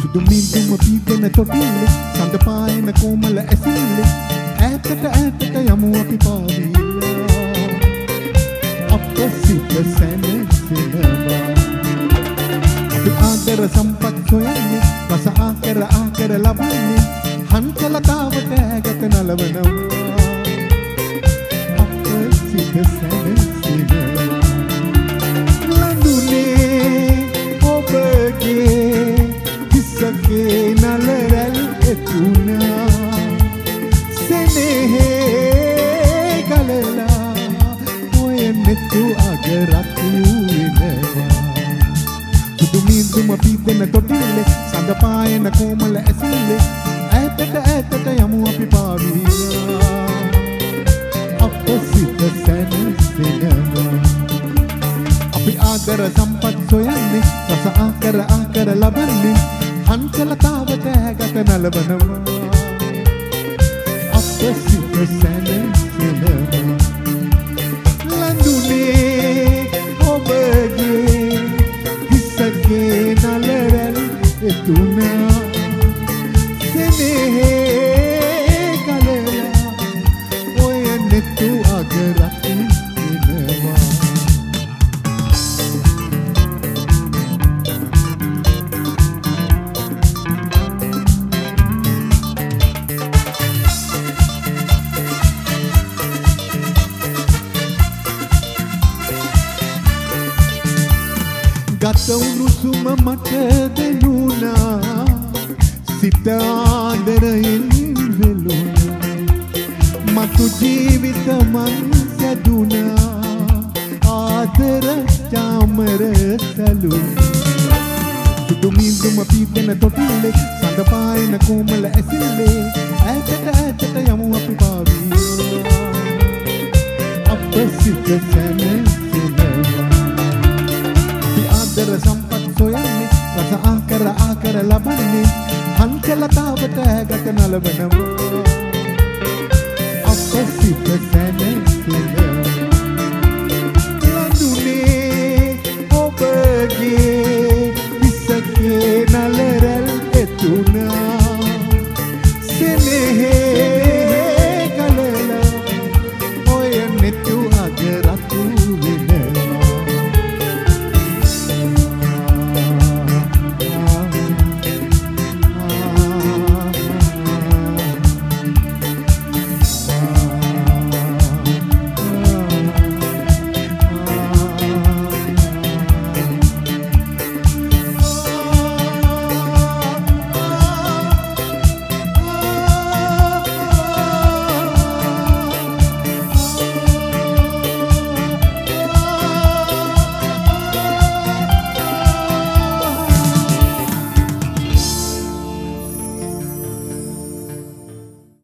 දුමින්දුම පීතන තොටිල්ලේ සඳ පායන කොමල ඇසිල්ලේ ඈතට ඈතට යමු අපි පාවිලා අප සිත සැනසෙනවා අපි ආදර සම්පත් සොයන්නේ රස ආකර ලබන්නේ හංසලතාවට ඇගත නලවනවා අප සිත සැනසෙනවා ලඳුනේ ඔබගේ කිසකේ නලරැල් එතුනා සෙනෙහේ ගලලා ඔය නෙතු අගරක් වෙනවා දුමින්දුම පීතන තොටිල්ලේ සඳ පායන කොමල ඇසිල්ලේ ඈතට යමු අපි පාවිලා අප සිත සැනසෙනවා අපි ආදර සම්පත් සොයන්නේ රස ආකර ලබන්නේ හංසලතාවට ඇගත නලවනවා අප සිත සැනසෙනවා ලඳුනේ ඔබගේ කිසගේ නලරැල් එතුනා සෙනෙහේ ගලලා ඔය නෙතු අගරක් වෙනවා ගත උණුසුම මට දෙනුණා සිත ආදරයෙන් වෙලුණා මතු ජීවිත මන් සැදුණා ආදර චාමර සැලුණා දුමින්දුම පීතන තොටිල්ලේ සඳ පායන කොමල ඇසිල්ලේ ඈතට යමු අපි පාවිලා අප සිත සැනසෙනවා ආදර සම්පත් සොයන්නේ රස ආකර ලබන්නේ හංසලතාවට ඇගත නලවනවා අප සිත සැනසෙනවා ලඳුනේ ඔබගේ